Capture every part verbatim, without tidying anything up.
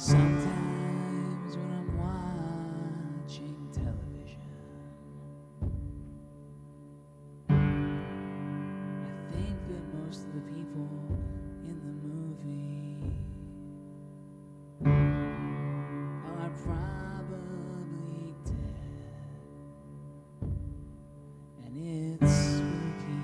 Sometimes when I'm watching television, I think that most of the people in the movie are probably dead, and it's spooky.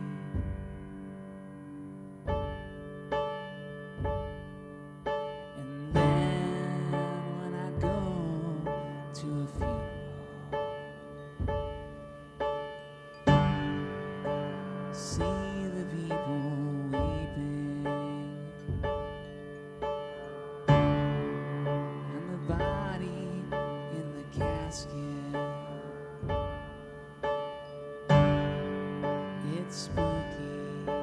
And then when I go to a funeral, see the people weeping, and the body in the casket, it's spooky.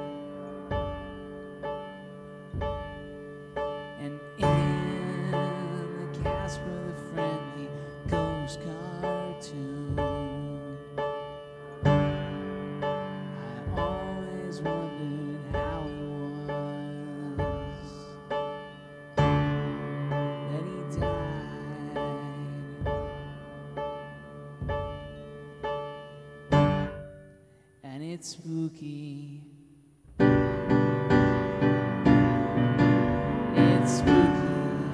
And in the Casper the Friendly Ghost cartoon, I always wondered how it was that he died. And it's spooky. It's spooky.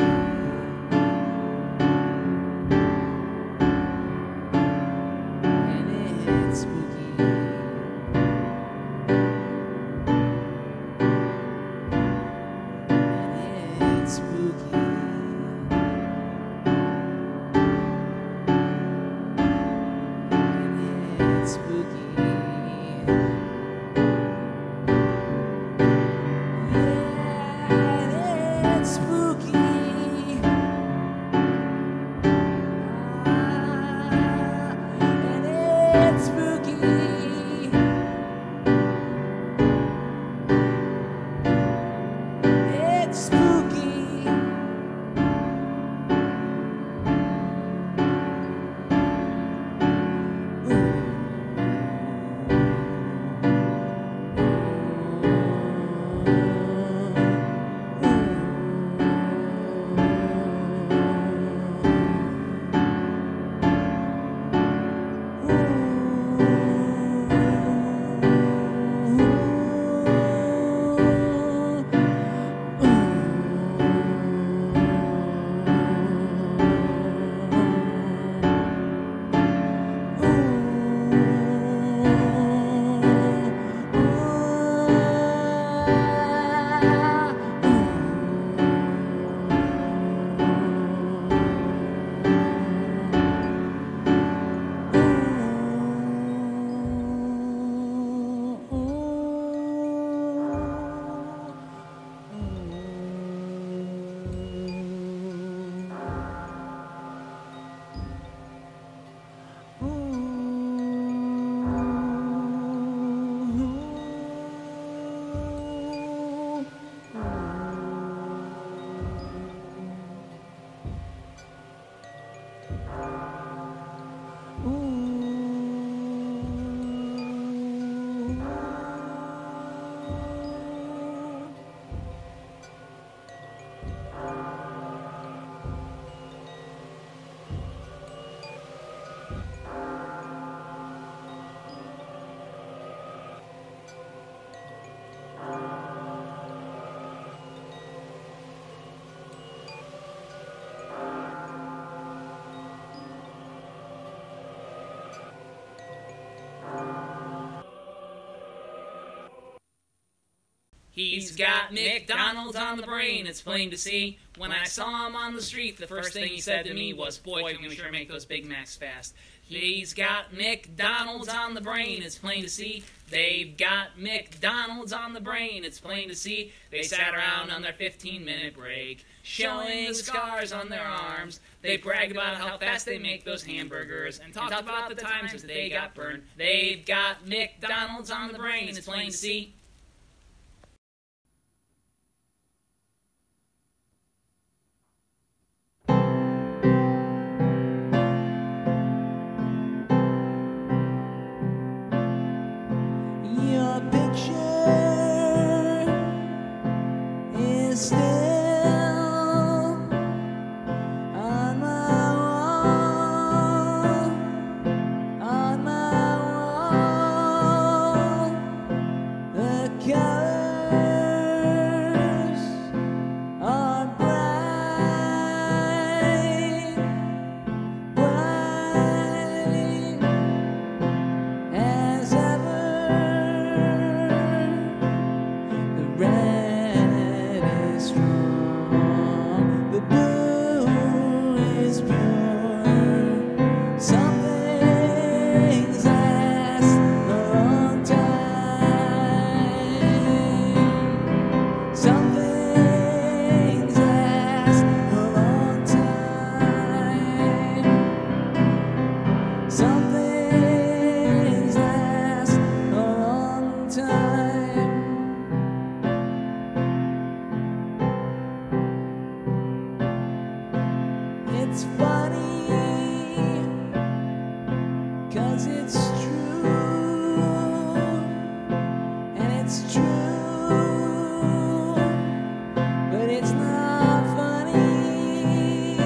And it's spooky. And it's spooky. And it's spooky. He's got McDonald's on the brain, it's plain to see. When I saw him on the street, the first thing he said to me was, "Boy, can we sure make those Big Macs fast." He's got McDonald's on the brain, it's plain to see. They've got McDonald's on the brain, it's plain to see. They sat around on their fifteen minute break, showing the scars on their arms. They brag about how fast they make those hamburgers, and talked about the times that they got burned. They've got McDonald's on the brain, it's plain to see. Your picture is still it's funny, 'cause it's true, and it's true, but it's not funny.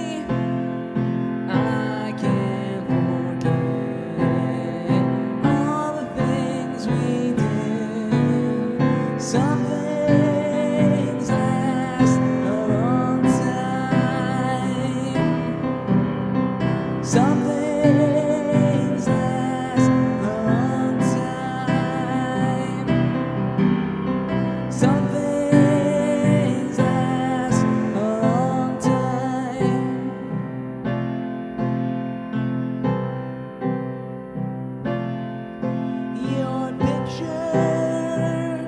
I can't forget all the things we did. Some things last a long time. Some things last a long time. Some things last a long time. Your picture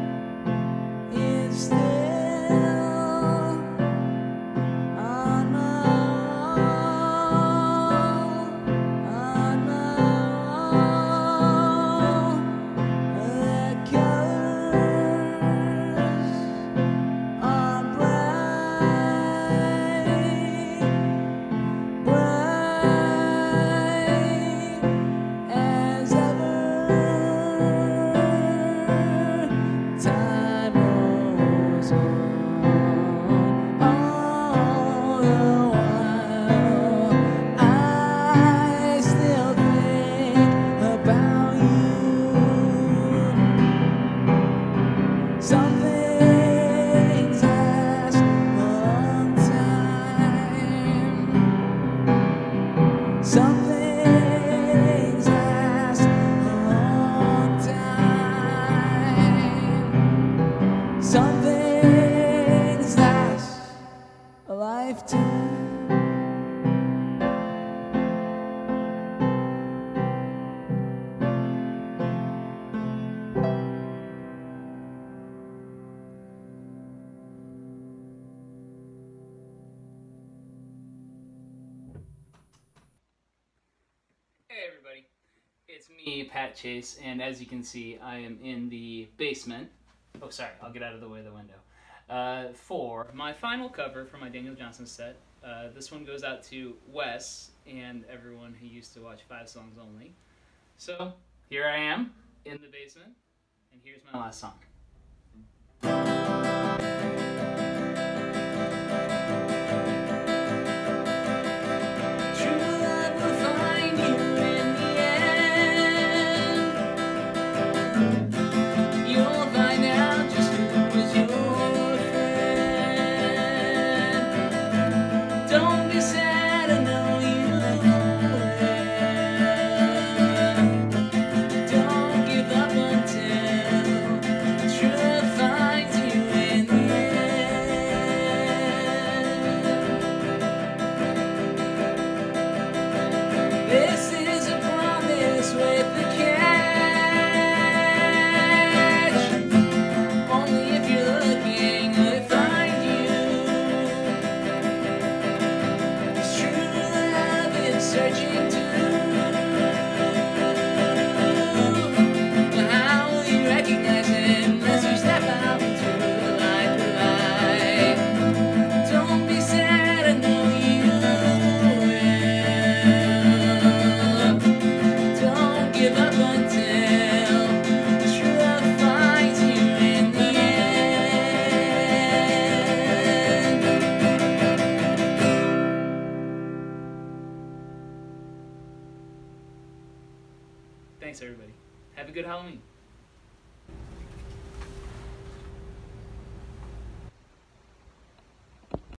is still on my wall, on my wall. The colors are bright, bright as ever. Time rolls on all the while. I still think about you. Some things last a long time. Some things last a long time. Some things last a lifetime. Hey everybody, it's me, Pat Chase, and as you can see, I am in the basement. Oh, sorry, I'll get out of the way of the window. Uh, for my final cover for my Daniel Johnston set. Uh, this one goes out to Wes and everyone who used to watch Five Songs Only. So, here I am, in the basement, and here's my last song. True love will find you in the end. You'll find out just who is your friend. Don't be sad, I know you will. Don't give up until true love finds you in the end. This is a promise with the catch. Only if you're looking will it find you. 'Cause true love is searching too. But how will you recognize it unless you step out into the light, the light? Don't be sad, I know you will. Don't give up until true love finds you in the end. Thanks everybody. Have a good Halloween.